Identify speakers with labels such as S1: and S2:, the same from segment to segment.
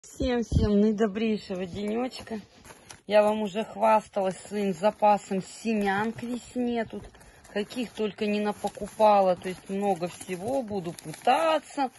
S1: Всем наидобрейшего денечка. Я вам уже хвасталась своим запасом семян к весне. Тут каких только не напокупала. То есть много всего. Буду пытаться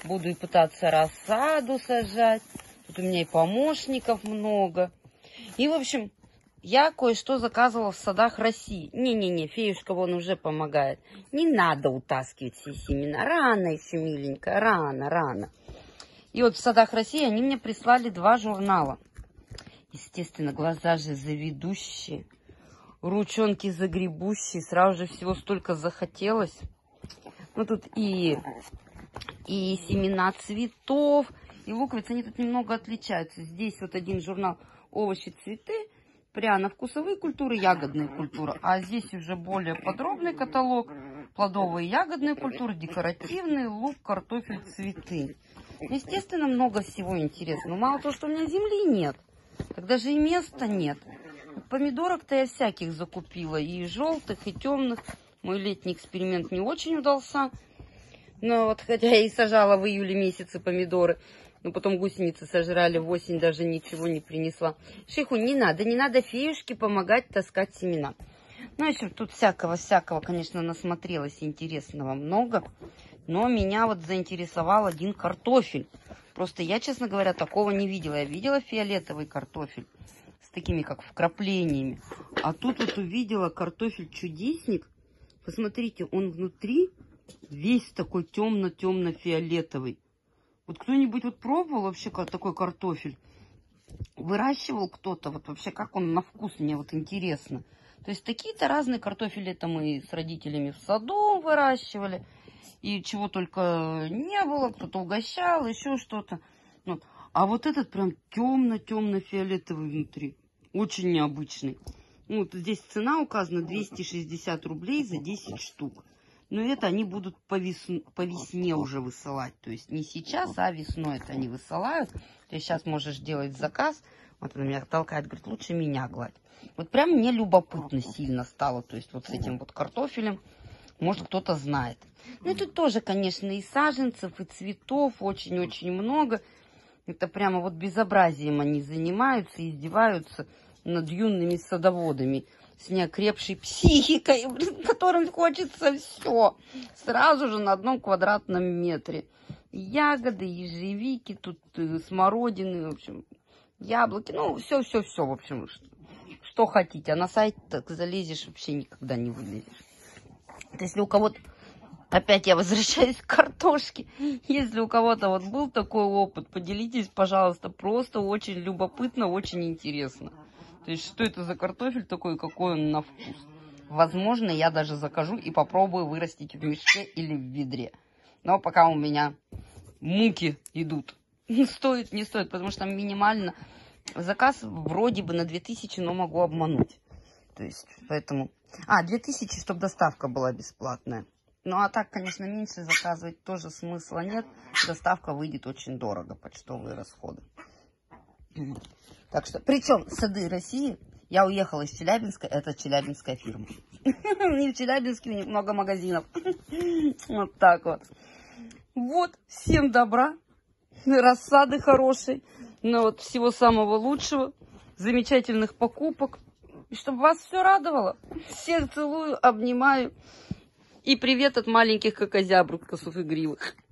S1: рассаду сажать. Тут у меня и помощников много. И, в общем, я кое-что заказывала в садах России. Не-не-не, феюшка вон уже помогает. Не надо утаскивать все семена. Рано еще, миленькая, рано. И вот в садах России они мне прислали 2 журнала. Естественно, глаза же заведущие, ручонки загребущие. Сразу же всего столько захотелось. Ну, тут и семена цветов, и луковицы. Они тут немного отличаются. Здесь вот один журнал «Овощи, цветы», пряно-вкусовые культуры, ягодные культуры. А здесь уже более подробный каталог. Плодовые и ягодные культуры, декоративные, лук, картофель, цветы. Естественно, много всего интересного. Мало того, что у меня земли нет, так даже и места нет. Помидорок-то я всяких закупила, и желтых, и темных. Мой летний эксперимент не очень удался. Но вот хотя я и сажала в июле месяце помидоры, но потом гусеницы сожрали, в осень даже ничего не принесла. Шейху, не надо феюшке помогать таскать семена. Ну, еще тут всякого, конечно, насмотрелась интересного много. Но меня вот заинтересовал один картофель. Просто я, честно говоря, такого не видела. Я видела фиолетовый картофель с такими, как вкраплениями. А тут вот увидела картофель-чудесник. Посмотрите, он внутри весь такой темно-темно-фиолетовый. Вот кто-нибудь вот пробовал вообще такой картофель? Выращивал кто-то? Вот вообще как он на вкус, мне вот интересно. То есть такие-то разные картофели это мы с родителями в саду выращивали. И чего только не было, кто-то угощал, еще что-то. Вот. А вот этот прям темно-темно-фиолетовый внутри. Очень необычный. Вот здесь цена указана 260 рублей за 10 штук. Но это они будут по весне уже высылать. То есть не сейчас, а весной это они высылают. Ты сейчас можешь делать заказ. Вот она меня толкает, говорит, лучше меня гладь. Вот прям мне любопытно сильно стало. То есть вот с этим вот картофелем. Может, кто-то знает. Ну, и тут тоже, конечно, и саженцев, и цветов очень-очень много. Это прямо вот безобразием они занимаются, издеваются над юными садоводами с неокрепшей психикой, которым хочется все сразу же на 1 квадратном метре. Ягоды, ежевики, тут смородины, в общем, яблоки, ну, все, в общем, что хотите. А на сайт так залезешь, вообще никогда не вылезешь. Если у кого-то, опять я возвращаюсь к картошке, если у кого-то вот был такой опыт, поделитесь, пожалуйста, просто очень любопытно, очень интересно. То есть, что это за картофель такой, какой он на вкус. Возможно, я даже закажу и попробую вырастить в мешке или в ведре. Но пока у меня муки идут. Стоит, не стоит, потому что там минимально заказ вроде бы на 2000, но могу обмануть. То есть, поэтому... 2000, чтобы доставка была бесплатная. Ну, а так, конечно, меньше заказывать тоже смысла нет. Доставка выйдет очень дорого, почтовые расходы. Так что, причем сады России, я уехала из Челябинска, это челябинская фирма. И в Челябинске у них много магазинов. Вот так вот. Вот, всем добра, рассады хорошей, ну вот всего самого лучшего, замечательных покупок. И чтобы вас все радовало. Всех целую, обнимаю. И привет от маленьких кокозябров, косов игривых.